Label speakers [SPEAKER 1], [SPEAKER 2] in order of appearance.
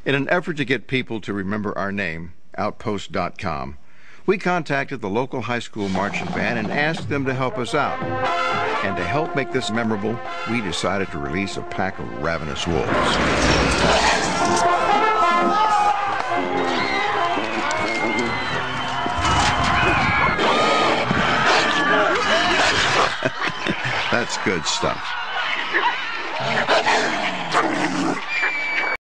[SPEAKER 1] In an effort to get people to remember our name, Outpost.com, we contacted the local high school marching band and asked them to help us out. And to help make this memorable, we decided to release a pack of ravenous wolves. That's good stuff.